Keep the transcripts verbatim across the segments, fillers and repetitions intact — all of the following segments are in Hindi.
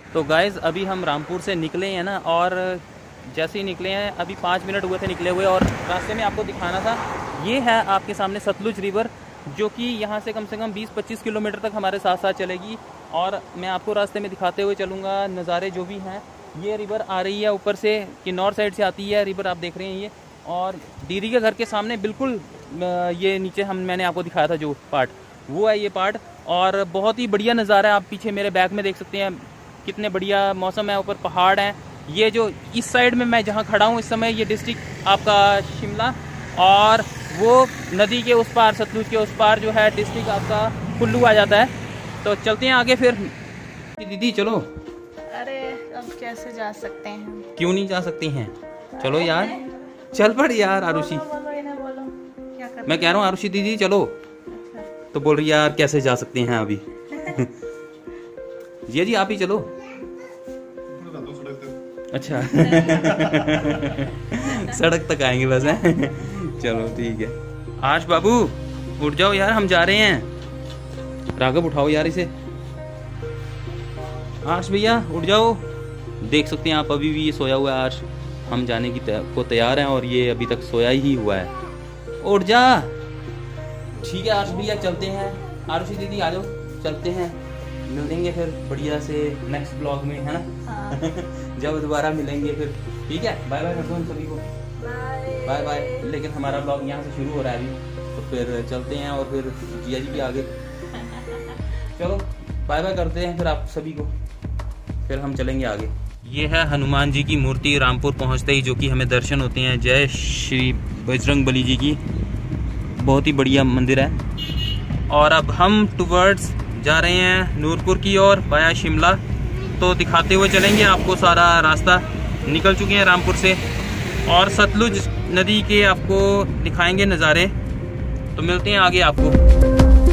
तो गाइज़ अभी हम रामपुर से निकले हैं ना, और जैसे ही निकले हैं अभी पाँच मिनट हुए थे निकले हुए, और रास्ते में आपको दिखाना था, ये है आपके सामने सतलुज रिवर, जो कि यहाँ से कम से कम बीस पच्चीस किलोमीटर तक हमारे साथ साथ चलेगी। और मैं आपको रास्ते में दिखाते हुए चलूँगा नज़ारे जो भी हैं। ये रिवर आ रही है ऊपर से, कि नॉर्थ साइड से आती है रिवर, आप देख रहे हैं ये। और दीदी के घर के सामने बिल्कुल ये नीचे हम मैंने आपको दिखाया था जो पार्ट, वो है ये पार्ट। और बहुत ही बढ़िया नज़ारा है, आप पीछे मेरे बैक में देख सकते हैं कितने बढ़िया मौसम है, ऊपर पहाड़ हैं। ये जो इस साइड में मैं जहाँ खड़ा हूँ इस समय, ये डिस्ट्रिक्ट आपका शिमला, और वो नदी के उस पार, सतलुज के उस पार जो है डिस्ट्रिक्ट आपका कुल्लू आ जाता है। तो चलते हैं आगे फिर। दीदी चलो। अरे अब कैसे जा सकते हैं? क्यों नहीं जा सकती हैं? चलो यार, चल पड़ यार आरुषि। मैं कह रहा हूँ आरुषि दीदी चलो। तो बोल रही यार कैसे जा सकते हैं अभी। जी जी आप ही चलो। अच्छा। सड़क तक आएंगे बस हैं। चलो ठीक है। आश बाबू उठ जाओ यार, हम जा रहे हैं। राघव उठाओ यार इसे। आश भैया उठ जाओ। देख सकते हैं आप अभी भी ये सोया हुआ है आश। हम जाने की को तैयार हैं और ये अभी तक सोया ही हुआ है। उठ जा। ठीक है आश भैया चलते हैं। आरुषि दीदी आ जाओ, चलते हैं। मिलेंगे फिर बढ़िया से नेक्स्ट ब्लॉग में, है ना? हाँ। जब दोबारा मिलेंगे फिर। ठीक है, बाय बाय करते हैं सभी को। Bye bye. लेकिन हमारा ब्लॉग यहाँ से शुरू हो रहा है अभी, तो फिर चलते हैं और फिर जिया जी भी आगे। चलो बाय बाय करते हैं फिर आप सभी को, फिर हम चलेंगे आगे। ये है हनुमान जी की मूर्ति रामपुर पहुँचते ही, जो कि हमें दर्शन होते हैं। जय श्री बजरंग बली जी की, बहुत ही बढ़िया मंदिर है। और अब हम टुवर्ड्स जा रहे हैं नूरपुर की ओर वाया शिमला। तो दिखाते हुए चलेंगे आपको सारा रास्ता। निकल चुके हैं रामपुर से, और सतलुज नदी के आपको दिखाएंगे नज़ारे। तो मिलते हैं आगे आपको।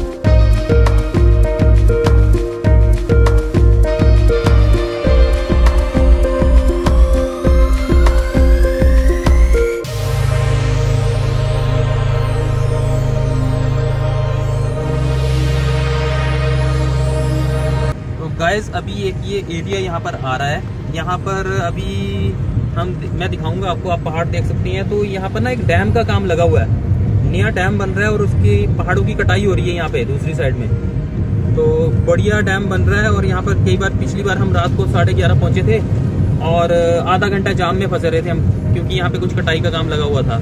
गाइस अभी एक ये एरिया यहाँ पर आ रहा है। यहाँ पर अभी हम मैं दिखाऊंगा आपको, आप पहाड़ देख सकते हैं। तो यहाँ पर ना एक डैम का काम लगा हुआ है, नया डैम बन रहा है, और उसकी पहाड़ों की कटाई हो रही है यहाँ पे दूसरी साइड में। तो बढ़िया डैम बन रहा है। और यहाँ पर कई बार, पिछली बार हम रात को साढ़े ग्यारह पहुँचे थे और आधा घंटा जाम में फंसे रहे थे हम, क्योंकि यहाँ पे कुछ कटाई का काम लगा हुआ था।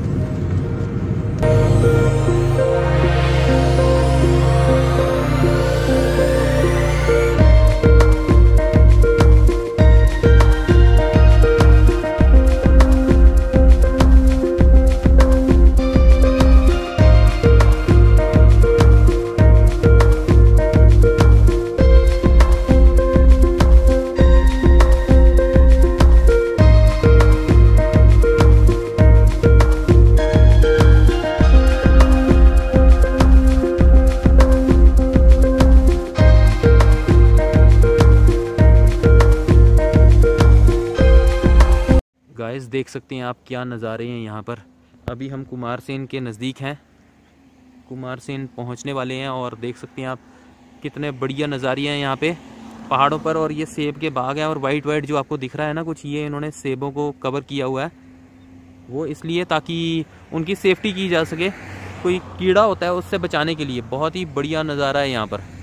गाइस देख सकते हैं आप क्या नज़ारे हैं यहाँ पर। अभी हम कुमारसेन के नज़दीक हैं, कुमारसेन पहुँचने वाले हैं। और देख सकते हैं आप कितने बढ़िया नज़ारे हैं यहाँ पे पहाड़ों पर। और ये सेब के बाग हैं, और वाइट वाइट जो आपको दिख रहा है ना कुछ, ये इन्होंने सेबों को कवर किया हुआ है। वो इसलिए ताकि उनकी सेफ्टी की जा सके, कोई कीड़ा होता है उससे बचाने के लिए। बहुत ही बढ़िया नज़ारा है यहाँ पर।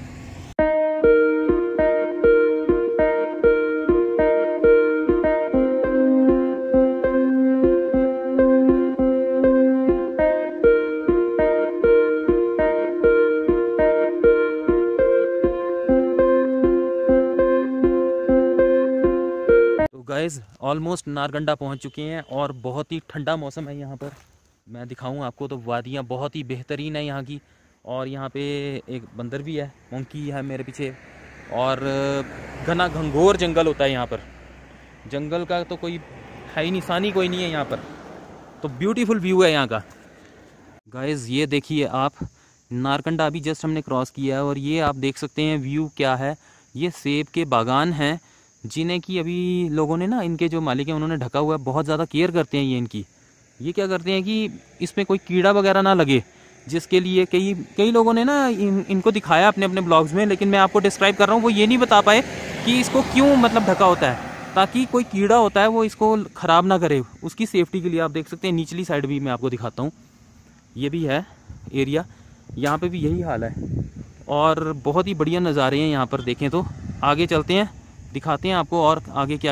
गाइस ऑलमोस्ट नारकंडा पहुंच चुके हैं, और बहुत ही ठंडा मौसम है यहाँ पर। मैं दिखाऊं आपको तो वादियाँ बहुत ही बेहतरीन है यहाँ की। और यहाँ पे एक बंदर भी है, मंकी है मेरे पीछे। और घना घंघोर जंगल होता है यहाँ पर। जंगल का तो कोई है ही निशानी कोई नहीं है यहाँ पर। तो ब्यूटीफुल व्यू है यहाँ का। गाइस ये देखिए आप, नारकंडा अभी जस्ट हमने क्रॉस किया है, और ये आप देख सकते हैं व्यू क्या है। ये सेब के बागान हैं, जिन्हें कि अभी लोगों ने ना, इनके जो मालिक हैं उन्होंने ढका हुआ है। बहुत ज़्यादा केयर करते हैं ये इनकी। ये क्या करते हैं कि इसमें कोई कीड़ा वगैरह ना लगे, जिसके लिए कई कई लोगों ने ना इन, इनको दिखाया अपने अपने ब्लॉग्स में। लेकिन मैं आपको डिस्क्राइब कर रहा हूँ, वो ये नहीं बता पाए कि इसको क्यों मतलब ढका होता है, ताकि कोई कीड़ा होता है वो इसको ख़राब ना करे, उसकी सेफ्टी के लिए। आप देख सकते हैं निचली साइड भी मैं आपको दिखाता हूँ, ये भी है एरिया, यहाँ पे भी यही हाल है। और बहुत ही बढ़िया नज़ारे हैं यहाँ पर, देखें तो। आगे चलते हैं, दिखाते हैं आपको और आगे क्या।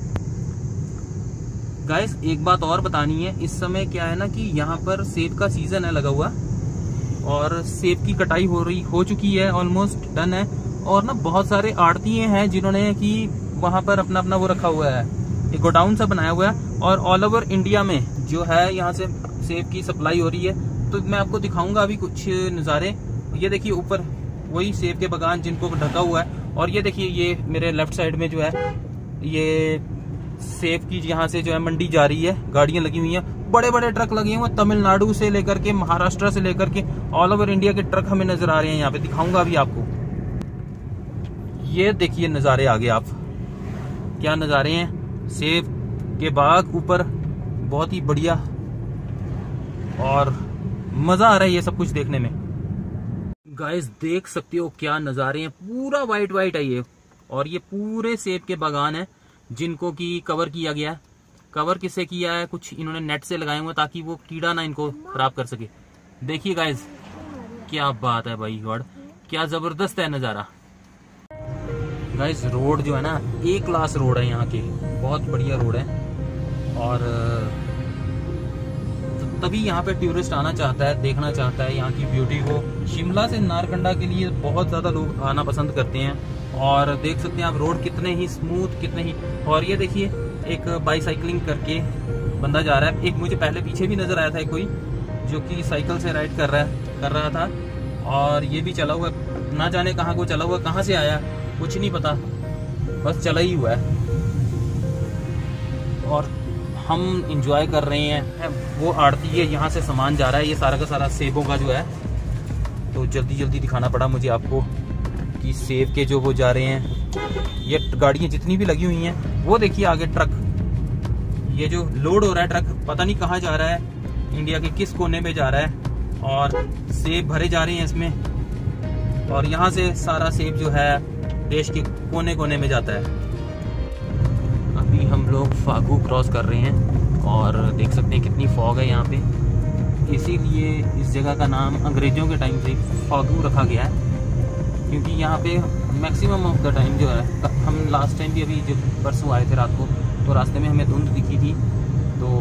गाइस एक बात और बतानी है, इस समय क्या है ना कि यहाँ पर सेब का सीज़न है लगा हुआ, और सेब की कटाई हो रही हो चुकी है, ऑलमोस्ट डन है। और ना बहुत सारे आड़तीये हैं जिन्होंने कि वहाँ पर अपना अपना वो रखा हुआ है, एक गोडाउन सा बनाया हुआ है, और ऑल ओवर इंडिया में जो है यहाँ से सेब की सप्लाई हो रही है। तो मैं आपको दिखाऊंगा अभी कुछ नज़ारे। ये देखिए ऊपर वही सेब के बागान जिनको ढका हुआ है, और ये देखिए ये मेरे लेफ्ट साइड में जो है ये सेब की यहाँ से जो है मंडी जा रही है, गाड़ियां लगी हुई हैं, बड़े बड़े ट्रक लगे हुए हैं, तमिलनाडु से लेकर के महाराष्ट्र से लेकर के ऑल ओवर इंडिया के ट्रक हमें नजर आ रहे हैं। यहाँ पे दिखाऊंगा अभी आपको, ये देखिए नज़ारे आगे आप, क्या नज़ारे हैं, सेब के बाग ऊपर, बहुत ही बढ़िया, और मजा आ रहा है ये सब कुछ देखने में। गाइस देख सकते हो क्या नज़ारे हैं, पूरा वाइट वाइट है ये, और ये पूरे सेब के बागान है जिनको कि कवर किया गया है। कवर किससे किया है, कुछ इन्होंने नेट से लगाए हुए ताकि वो कीड़ा ना इनको खराब कर सके। देखिए गाइस क्या बात है भाई गॉड, क्या जबरदस्त है नज़ारा। गाइस रोड जो है ना ए क्लास रोड है यहाँ के, बहुत बढ़िया रोड है, और तभी यहाँ पे टूरिस्ट आना चाहता है, देखना चाहता है यहाँ की ब्यूटी को। शिमला से नारकंडा के लिए बहुत ज़्यादा लोग आना पसंद करते हैं, और देख सकते हैं आप रोड कितने ही स्मूथ, कितने ही। और ये देखिए एक बाईसाइकिलिंग करके बंदा जा रहा है, एक मुझे पहले पीछे भी नज़र आया था कोई जो कि साइकिल से राइड कर रहा है कर रहा था, और ये भी चला हुआ, ना जाने कहाँ को चला हुआ, कहाँ से आया कुछ नहीं पता, बस चला ही हुआ है, और हम इंजॉय कर रहे हैं। वो आड़ती है यहाँ से सामान जा रहा है, ये सारा का सारा सेबों का जो है, तो जल्दी जल्दी दिखाना पड़ा मुझे आपको कि सेब के जो वो जा रहे हैं, ये गाड़ियाँ जितनी भी लगी हुई हैं, वो देखिए आगे ट्रक, ये जो लोड हो रहा है ट्रक, पता नहीं कहाँ जा रहा है, इंडिया के किस कोने में जा रहा है, और सेब भरे जा रहे हैं इसमें, और यहाँ से सारा सेब जो है देश के कोने कोने में जाता है। अभी हम लोग फागू क्रॉस कर रहे हैं, और देख सकते हैं कितनी फॉग है यहाँ पे, इसीलिए इस जगह का नाम अंग्रेज़ों के टाइम से फागू रखा गया है, क्योंकि यहाँ पे मैक्सिमम ऑफ द टाइम जो है, हम लास्ट टाइम भी अभी जब परसों आए थे रात को, तो रास्ते में हमें धुंध दिखी थी, तो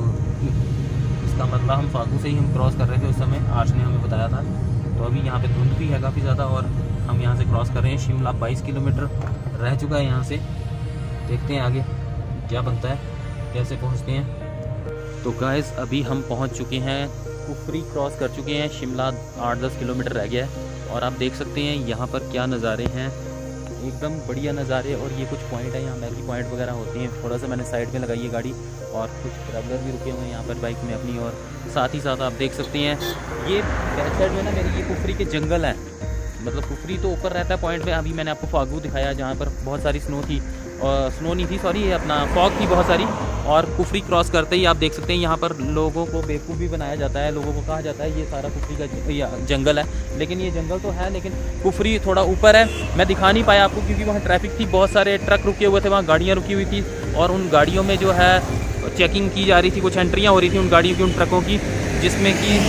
इसका मतलब हम फागू से ही हम क्रॉस कर रहे थे उस समय, आर्श ने हमें बताया था। तो अभी यहाँ पे धुंध भी है काफ़ी ज़्यादा, और हम यहाँ से क्रॉस कर रहे हैं। शिमला बाईस किलोमीटर रह चुका है यहाँ से, देखते हैं आगे क्या बनता है, कैसे पहुँचते हैं। तो गाइस अभी हम पहुँच चुके हैं, कुफरी क्रॉस कर चुके हैं, शिमला आठ दस किलोमीटर रह गया है, और आप देख सकते हैं यहाँ पर क्या नज़ारे हैं, एकदम बढ़िया नज़ारे। और ये कुछ पॉइंट है, यहाँ मैगी पॉइंट वगैरह होती हैं, थोड़ा सा मैंने साइड में लगाई है गाड़ी, और कुछ ट्रैवलर भी रुके हुए हैं यहाँ पर बाइक में अपनी, और साथ ही साथ आप देख सकते हैं ये बैक साइड में ना मेरी ये कुफरी के जंगल है, मतलब कुफरी तो ऊपर रहता है पॉइंट पे। अभी मैंने आपको फागू दिखाया जहाँ पर बहुत सारी स्नो थी, और स्नो नहीं थी सॉरी, ये अपना फॉग थी बहुत सारी। और कुफरी क्रॉस करते ही आप देख सकते हैं यहाँ पर लोगों को बेवकूफ़ भी बनाया जाता है, लोगों को कहा जाता है ये सारा कुफरी का जंगल है, लेकिन ये जंगल तो है, लेकिन कुफरी थोड़ा ऊपर है। मैं दिखा नहीं पाया आपको क्योंकि वहाँ ट्रैफिक थी, बहुत सारे ट्रक रुके हुए थे, वहाँ गाड़ियाँ रुकी हुई थी, और उन गाड़ियों में जो है चेकिंग की जा रही थी, कुछ एंट्रियाँ हो रही थी उन गाड़ियों की, उन ट्रकों की, जिसमें कि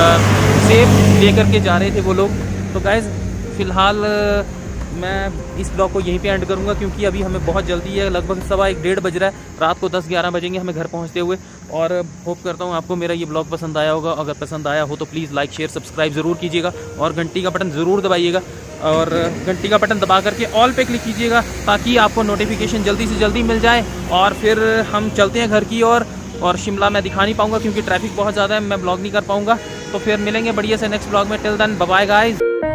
सेब ले करके जा रहे थे वो लोग। तो गाइस फ़िलहाल मैं इस ब्लॉग को यहीं पे एंड करूंगा, क्योंकि अभी हमें बहुत जल्दी है, लगभग सवा एक डेढ़ बज रहा है, रात को दस ग्यारह बजेंगे हमें घर पहुंचते हुए। और होप करता हूं आपको मेरा ये ब्लॉग पसंद आया होगा, अगर पसंद आया हो तो प्लीज़ लाइक शेयर सब्सक्राइब ज़रूर कीजिएगा, और घंटी का बटन ज़रूर दबाइएगा, और घंटी का बटन दबा करके ऑल पे क्लिक कीजिएगा, ताकि आपको नोटिफिकेशन जल्दी से जल्दी मिल जाए। और फिर हम चलते हैं घर की ओर, और शिमला मैं दिखा नहीं पाऊँगा क्योंकि ट्रैफिक बहुत ज़्यादा है, मैं ब्लॉग नहीं कर पाऊँगा। तो फिर मिलेंगे बढ़िया से नेक्स्ट ब्लॉग में, till then bye bye guys.